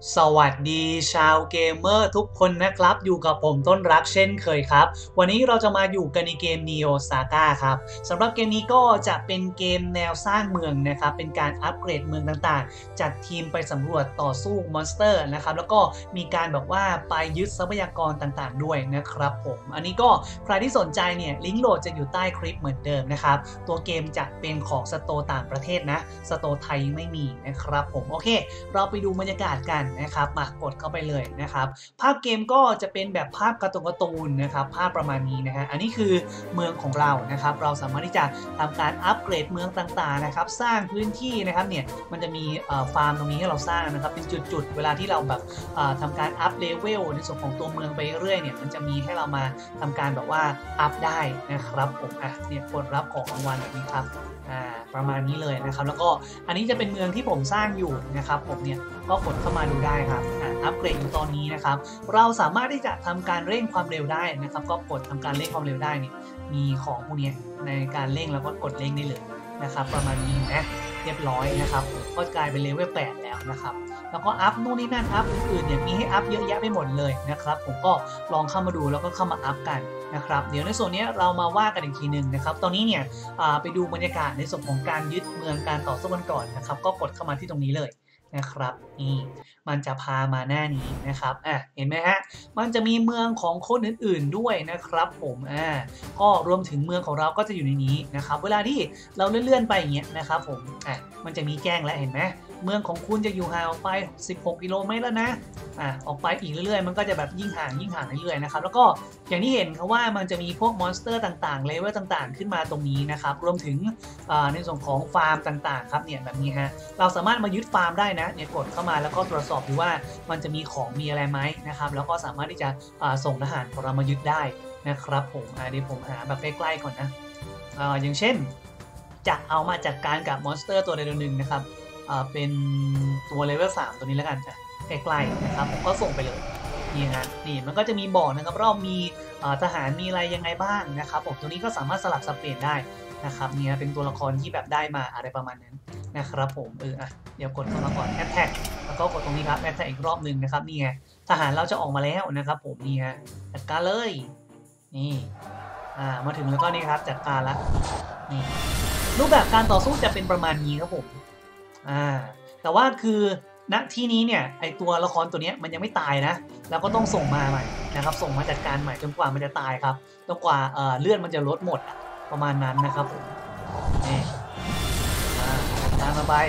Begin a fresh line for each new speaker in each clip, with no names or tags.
สวัสดีชาวเกมเมอร์ทุกคนนะครับอยู่กับผมต้นรักเช่นเคยครับวันนี้เราจะมาอยู่กันในเกม Neo Saga ครับสำหรับเกมนี้ก็จะเป็นเกมแนวสร้างเมืองนะครับเป็นการอัปเกรดเมืองต่างๆจัดทีมไปสำรวจต่อสู้มอนสเตอร์นะครับแล้วก็มีการแบบว่าไปยึดทรัพยากรต่างๆด้วยนะครับผมอันนี้ก็ใครที่สนใจเนี่ยลิงก์โหลดจะอยู่ใต้คลิปเหมือนเดิมนะครับตัวเกมจะเป็นของสโตร์ต่างประเทศนะสโตร์ไทยไม่มีนะครับผมโอเคเราไปดูบรรยากาศกันนะครับมากดเข้าไปเลยนะครับภาพเกมก็จะเป็นแบบภาพการ์ตูนนะครับภาพประมาณนี้นะฮะอันนี้คือเมืองของเรานะครับเราสามารถที่จะทำการอัปเกรดเมืองต่างๆนะครับสร้างพื้นที่นะครับเนี่ยมันจะมีฟาร์มตรงนี้ให้เราสร้างนะครับเป็นจุดๆเวลาที่เราแบบทำการอัพเลเวลในส่วนของตัวเมืองไปเรื่อยเนี่ยมันจะมีให้เรามาทำการแบบว่าอัพได้นะครับผมเนี่ยกดรับของรางวัลแบบนี้ครับประมาณนี้เลยนะครับแล้วก็อันนี้จะเป็นเมืองที่ผมสร้างอยู่นะครับผมเนี่ยก็กดเข้ามาดูได้ครับอัปเกรดอยู่ตอนนี้นะครับเราสามารถที่จะทำการเร่งความเร็วได้นะครับก็กดทำการเร่งความเร็วได้เนี่ยมีของพวกนี้ในการเร่งแล้วก็กดเร่งได้เลยนะครับประมาณนี้นะเรียบร้อยนะครับก็กลายเป็นเลเวล8แล้วนะครับแล้วก็อัพนู่นนี่นั่นอัพอื่นๆเนี่ยมีให้อัพเยอะแยะไปหมดเลยนะครับผมก็ลองเข้ามาดูแล้วก็เข้ามาอัพกันนะครับเดี๋ยวในส่วนนี้เรามาว่ากันอีกทีหนึ่งนะครับตอนนี้เนี่ยไปดูบรรยากาศในส่วนของการยึดเมืองการต่อสู้กันก่อนนะครับก็กดเข้ามาที่ตรงนี้เลยนะครับนี่มันจะพามาหน้านี้นะครับเห็นไหมฮะมันจะมีเมืองของคนอื่นๆด้วยนะครับผมก็รวมถึงเมืองของเราก็จะอยู่ในนี้นะครับเวลาที่เราเลื่อนๆไปอย่างเงี้ยนะครับผมมันจะมีแจ้งแล้วเห็นไหมเมืองของคุณจะอยู่ห่างออกไป16กิโลเมตรแล้วนะออกไปอีกเรื่อยๆมันก็จะแบบยิ่งห่างเรื่อยๆนะครับแล้วก็อย่างที่เห็นครับว่ามันจะมีพวกมอนสเตอร์ต่างๆเลเวลต่างๆขึ้นมาตรงนี้นะครับรวมถึงในส่วนของฟาร์มต่างๆครับเนี่ยแบบนี้ฮะเราสามารถมายึดฟาร์มได้นะเนี่ยกดเข้ามาแล้วก็ตรวจสอบดูว่ามันจะมีของมีอะไรไหมนะครับแล้วก็สามารถที่จะส่งทหารของเรามายึดได้นะครับผมเดี๋ยวผมหาแบบใกล้ๆก่อนนะอย่างเช่นจะเอามาจัดการกับมอนสเตอร์ตัวใดตัวหนึ่งนะครับเป็นตัวเลเวล3ตัวนี้แล้วกันใกล้ๆนะครับผมก็ส่งไปเลยนี่ฮะนี่มันก็จะมีบอกนะครับเรามีทหารมีอะไรยังไงบ้างนะครับผมตัวนี้ก็สามารถสลับสับเปลี่ยนได้นะครับเนี่ยเป็นตัวละครที่แบบได้มาอะไรประมาณนั้นนะครับผมเดี๋ยวกดเข้ามาก่อนแอดแท็กแล้วก็กดตรงนี้ครับแอดแท็กอีกรอบหนึ่งนะครับนี่ไงทหารเราจะออกมาแล้วนะครับผมนี่ฮะจัดการเลยนี่มาถึงแล้วก็นี่ครับจัดการละนี่รูปแบบการต่อสู้จะเป็นประมาณนี้ครับผมแต่ว่าคือณที่นี้เนี่ยไอตัวละครตัวนี้มันยังไม่ตายนะแล้วก็ต้องส่งมาใหม่นะครับส่งมาจัดการใหม่จนกว่ามันจะตายครับจนกว่าเลือดมันจะลดหมดประมาณนั้นนะครับผมนี่จัดการมาไป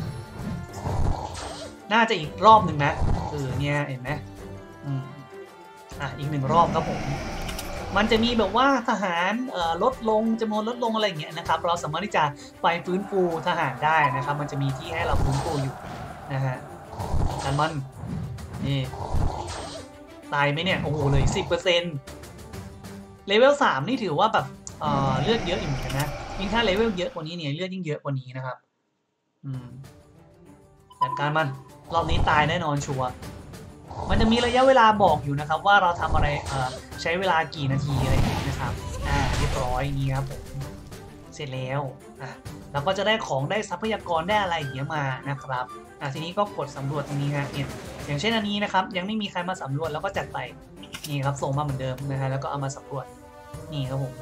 น่าจะอีกรอบหนึ่งนะเนี่ยเห็นไหมอีก1 รอบครับผมมันจะมีแบบว่าทหารลดลงจำนวนลดลงอะไรอย่างเงี้ยนะครับเราสามารถที่จะไปฟื้นฟูทหารได้นะครับมันจะมีที่ให้เราฟื้นฟูอยู่นะฮะกันมันนี่ตายไหมเนี่ยโอ้โหเลย10%เลเวล3นี่ถือว่าแบบเลือดเยอะอยู่เหมือนกันนะยิ่งถ้าเลเวลเยอะกว่านี้เนี่ยเลือดยิ่งเยอะกว่านี้นะครับจัดการมันรอบนี้ตายแน่นอนชัวร์มันจะมีระยะเวลาบอกอยู่นะครับว่าเราทำอะไรใช้เวลากี่นาทีอะไรอย่างนี้นะครับเรียบร้อยนี่ครับผมเสร็จแล้วเราก็จะได้ของได้ทรัพยากรได้อะไรอย่างเงี้ยมานะครับทีนี้ก็กดสำรวจตรงนี้ฮะเนี่ยอย่างเช่นอันนี้นะครับยังไม่มีใครมาสำรวจแล้วก็จัดไปนี่ครับส่งมาเหมือนเดิมนะฮะแล้วก็เอามาสำรวจนี่ครับผม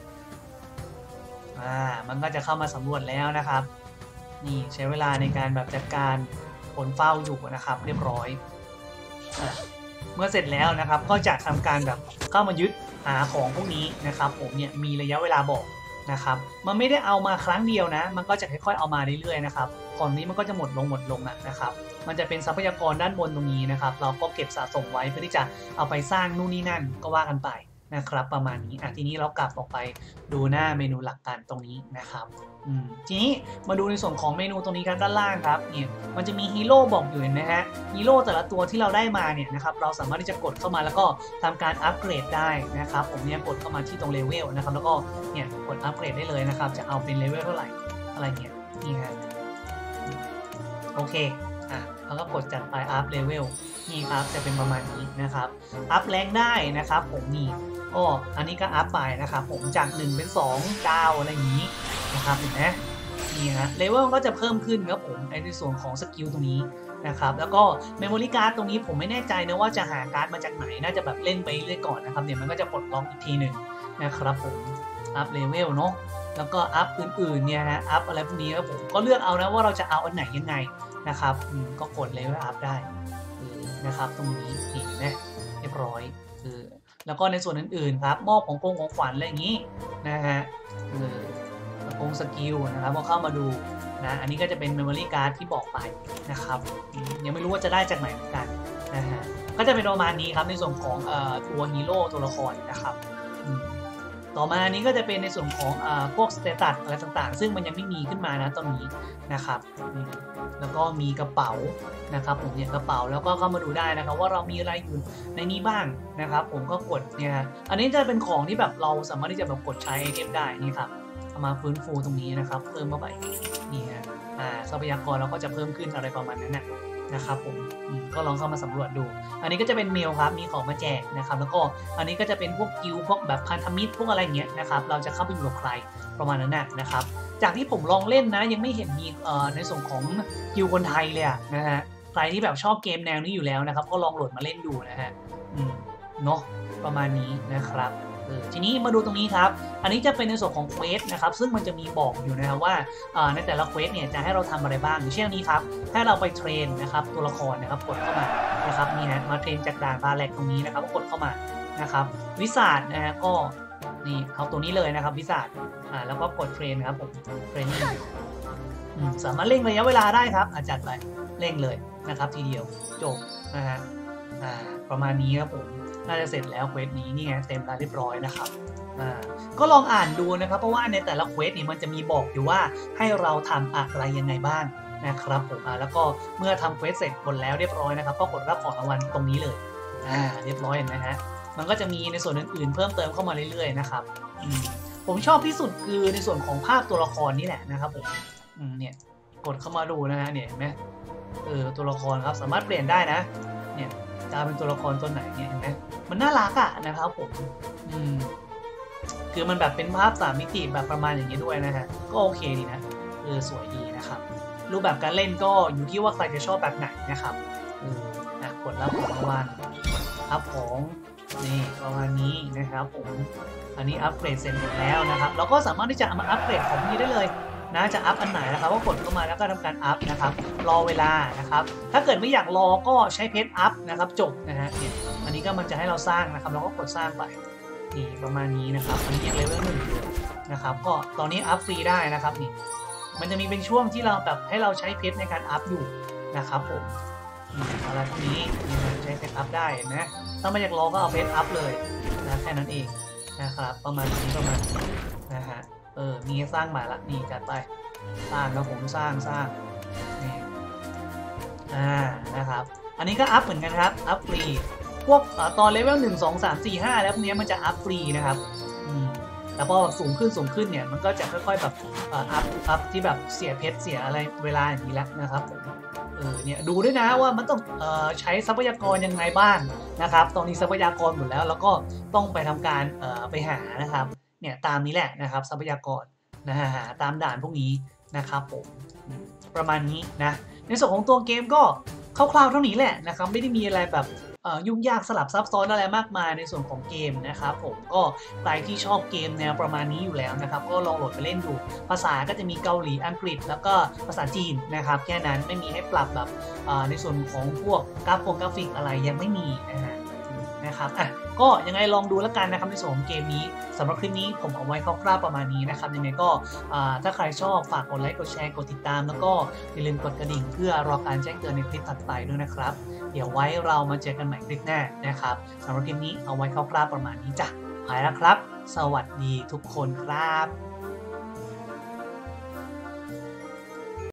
มันก็จะเข้ามาสำรวจแล้วนะครับนี่ใช้เวลาในการแบบจัดการผลเฝ้าอยู่นะครับเรียบร้อยเมื่อเสร็จแล้วนะครับก็จะทำการแบบเข้ามายึดหาของพวกนี้นะครับผมเนี่ยมีระยะเวลาบอกนะครับมันไม่ได้เอามาครั้งเดียวนะมันก็จะค่อยๆเอามาเรื่อยๆนะครับก่อนนี้มันก็จะหมดลงนะครับมันจะเป็นทรัพยากรด้านบนตรงนี้นะครับเราก็เก็บสะสมไว้เพื่อที่จะเอาไปสร้างนู่นนี่นั่นก็ว่ากันไปนะครับประมาณนี้ทีนี้เรากลับออกไปดูหน้าเมนูหลักการตรงนี้นะครับทีนี้มาดูในส่วนของเมนูตรงนี้กันด้านล่างครับเนี่ยมันจะมีฮีโร่บอกอยู่เห็นไหมฮะฮีโร่แต่ละตัวที่เราได้มาเนี่ยนะครับเราสามารถที่จะกดเข้ามาแล้วก็ทำการอัปเกรดได้นะครับผมเนี่ยกดเข้ามาที่ตรงเลเวลนะครับแล้วก็เนี่ยกดอัปเกรดได้เลยนะครับจะเอาเป็นเลเวลเท่าไหร่อะไรเงี้ยนี่ฮะโอเคแล้วก็กดจัดไปอัพเลเวลนี่ครับจะเป็นประมาณนี้นะครับอัพแรงได้นะครับผมนี่อันนี้ก็อัพไปนะครับผมจาก1เป็น2ดาวอะไรอย่างนี้นะครับเห็นไหมนี่ฮะเลเวลก็จะเพิ่มขึ้นครับผมในส่วนของสกิลตรงนี้นะครับแล้วก็เมมโมรี่การ์ดตรงนี้ผมไม่แน่ใจนะว่าจะหาการ์ดมาจากไหนน่าจะแบบเล่นไปเรื่อยก่อนนะครับเดี๋ยวมันก็จะปลดล็อกอีกทีหนึ่งนะครับผมอัพเลเวลเนาะแล้วก็อัพอื่นๆเนี่ยนะอัพอะไรพวกนี้แล้วผมก็เลือกเอานะว่าเราจะเอาอันไหนยังไงนะครับก็กดเลเวลอัพได้นะครับตรงนี้เห็นไหมเรียบร้อยแล้วก็ในส่วนอื่นๆครับมอบของขวัญอะไรอย่างนี้นะฮะสกิลนะครับพอเข้ามาดูนะอันนี้ก็จะเป็น Memory Card ที่บอกไปนะครับยังไม่รู้ว่าจะได้จากไหนเหมือนกันนะฮะก็จะเป็นประมาณนี้ครับในส่วนของตัวฮีโร่ตัวละครนะครับต่อมานี้ก็จะเป็นในส่วนของพวกสเตตัสอะไรต่างๆซึ่งมันยังไม่มีขึ้นมานะตอนนี้นะครับแล้วก็มีกระเป๋านะครับผมเนี่ยกระเป๋าแล้วก็เข้ามาดูได้นะครับว่าเรามีอะไรอยู่ในนี้บ้างนะครับผมก็กดเนี่ยอันนี้จะเป็นของที่แบบเราสามารถที่จะแบบกดใช้ไอเทมได้นี่ครับเอามาฟื้นฟูตรงนี้นะครับเพิ่มเข้าไปนี่ฮะทรัพยากรเราก็จะเพิ่มขึ้นอะไรประมาณนั้นนะครับผมก็ลองเข้ามาสำรวจดูอันนี้ก็จะเป็นเมลครับมีของมาแจกนะครับแล้วก็อันนี้ก็จะเป็นพวกกิลพวกแบบพันธมิตรพวกอะไรเงี้ยนะครับเราจะเข้าไปอยู่กับใครประมาณนั้นนะครับจากที่ผมลองเล่นนะยังไม่เห็นมีในส่วนของกิลคนไทยเลยนะฮะใครที่แบบชอบเกมแนวนี้อยู่แล้วนะครับก็ลองโหลดมาเล่นดูนะฮะเนาะประมาณนี้นะครับทีนี้มาดูตรงนี้ครับอันนี้จะเป็นในส่วนของเควสนะครับซึ่งมันจะมีบอกอยู่นะครับว่าในแต่ละเควสเนี่ยจะให้เราทำอะไรบ้างอย่างเช่นนี้ครับให้เราไปเทรนนะครับตัวละครนะครับกดเข้ามานะครับนี่ฮะมาเทรนจากด่านบาแลกตรงนี้นะครับกดเข้ามานะครับวิสาดนะฮะก็นี่เอาตัวนี้เลยนะครับวิสาดแล้วก็กดเทรนครับผมเทรนนิ่งสามารถเร่งระยะเวลาได้ครับจัดไปเร่งเลยนะครับทีเดียวจบนะฮะประมาณนี้ครับผมน่าจะเสร็จแล้วเควสนี้นี่ไงเต็มแล้วเรียบร้อยนะครับก็ลองอ่านดูนะครับเพราะว่าในแต่ละเควสนี่มันจะมีบอกอยู่ว่าให้เราทำอะไรยังไงบ้างนะครับผมแล้วก็เมื่อทำเควสเสร็จหมดแล้วเรียบร้อยนะครับก็กดรับของรางวัลตรงนี้เลยเรียบร้อยเห็นไหมฮะมันก็จะมีในส่วนอื่นๆเพิ่มเติมเข้ามาเรื่อยๆนะครับผมชอบที่สุดคือในส่วนของภาพตัวละครนี่แหละนะครับผมเนี่ยกดเข้ามาดูนะฮะเนี่ยเห็นไหมตัวละครครับสามารถเปลี่ยนได้นะเนี่ยจะเป็นตัวละครตัวไหนเนี่ยเห็นไหมมันน่ารักนะครับผมคือมันแบบเป็นภาพ3 มิติแบบประมาณอย่างนี้ด้วยนะฮะก็โอเคดีนะสวยดีนะครับรูปแบบการเล่นก็อยู่ที่ว่าใครจะชอบแบบไหนนะครับกดรับของรางวัลอัพของนี่ประมาณนี้นะครับผมอันนี้อัปเกรดเสร็จหมดแล้วนะครับเราก็สามารถที่จะเอามาอัปเกรดของนี้ได้เลยนะจะอัพอันไหนนะครับก็กดเข้ามาแล้วก็ทำการอัพนะครับรอเวลานะครับถ้าเกิดไม่อยากรอก็ใช้เพจอัพนะครับจบนะฮะเนี่ยอันนี้ก็มันจะให้เราสร้างนะครับเราก็กดสร้างไปนี่ประมาณนี้นะครับอันนี้ยังเลเวล1นะครับก็ตอนนี้อัพฟรีได้นะครับนี่มันจะมีเป็นช่วงที่เราแบบให้เราใช้เพจในการอัพอยู่นะครับผมอะไรพวกนี้ใช้เพจอัพได้นะถ้าไม่อยากรอก็เอาเพจอัพเลยนะแค่นั้นเองนะครับประมาณนี้นะฮะมีสร้างใหม่ละนี่จัดไปสร้างแล้วผมสร้างนี่นะครับอันนี้ก็อัพเหมือนกันครับอัพฟรีพวกตอนเลเวล1 2 3 4 5แล้วพวกนี้มันจะอัพฟรีนะครับแต่พอสูงขึ้นเนี่ยมันก็จะค่อยๆแบบอัพที่แบบเสียเพชรเสียอะไรเวลาอย่างนี้แล้วนะครับเนี่ยดูด้วยนะว่ามันต้องใช้ทรัพยากรยังไงบ้างนะครับตอนนี้ทรัพยากรหมดแล้วก็ต้องไปทำการไปหานะครับเนี่ยตามนี้แหละนะครับทรัพยากรนะฮะตามด่านพวกนี้นะครับผมประมาณนี้นะในส่วนของตัวเกมก็คร่าวๆเท่านี้แหละนะครับไม่ได้มีอะไรแบบยุ่งยากสลับซับซ้อนอะไรมากมายในส่วนของเกมนะครับผมก็ใครที่ชอบเกมแนวประมาณนี้อยู่แล้วนะครับก็ลองโหลดไปเล่นดูภาษาก็จะมีเกาหลีอังกฤษแล้วก็ภาษาจีนนะครับแค่นั้นไม่มีให้ปรับแบบในส่วนของพวกกราฟิกอะไรยังไม่มีนะครับก็ยังไงลองดูแล้วกันนะครับในส่วนของเกมนี้สำหรับคลิปนี้ผมเอาไว้คร่าวๆประมาณนี้นะครับยังไงก็ถ้าใครชอบฝากกดไลค์กดแชร์กดติดตามแล้วก็อย่าลืมกดกระดิ่งเพื่อรอการแจ้งเตือนในคลิปถัดไปด้วยนะครับเดี๋ยวไว้เรามาเจอกันใหม่คลิปหน้านะครับสำหรับคลิปนี้เอาไว้คร่าวๆประมาณนี้จ้ะไปแล้วครับสวัสดีทุกคนครับ